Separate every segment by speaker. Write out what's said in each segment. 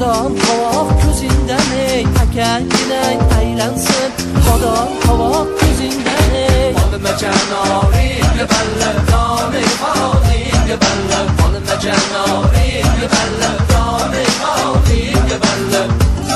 Speaker 1: Bodom qovoq ko'zingdan ey, akanginang aylansin. Bodom qovoq ko'zingdan ey.
Speaker 2: Olma janoringga balla, doning holingga balla. Olma janoringga balla, doning holingga balla.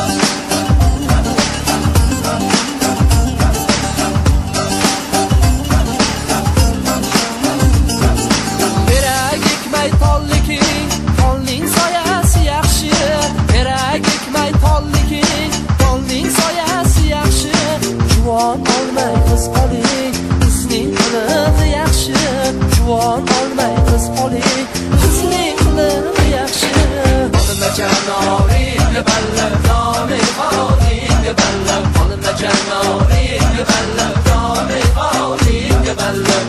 Speaker 1: Berak ekmay tolliking, tolning soyasi yaxshi. Berak ekmay tolliking, tolning soyasi yaxshi. Juvon olmay qiz oling, qizning qilig'i yaxshi. Juvon olmay qiz oling, qizning qilig'i yaxshi.
Speaker 2: Olma janoringga balla, doning holingga balla. Olma janoringga balla, doning holingga balla.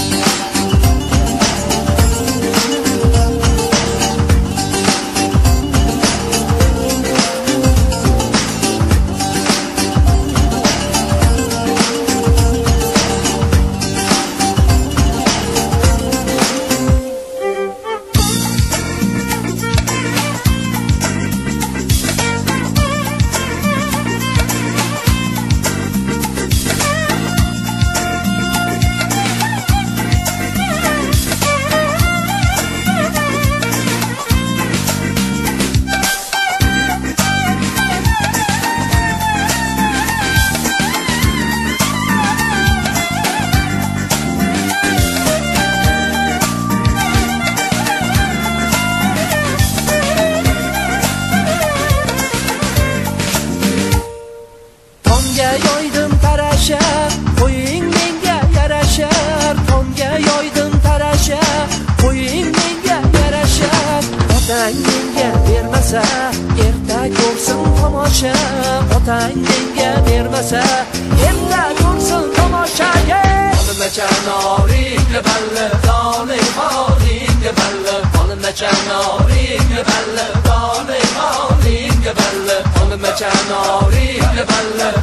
Speaker 1: Yoydim tarasha, qo'ying menga yarashar. Tomga yoydim tarasha, qo'ying menga yarashar. Otang menga bermasa, erta ko'rsin tomosha. Otang menga bermasa, erta ko'rsin tomoshaga.
Speaker 2: Olma janoringga balla, doning holingga balla. Olma janoringga balla, doning holingga balla. Olma janoringga balla,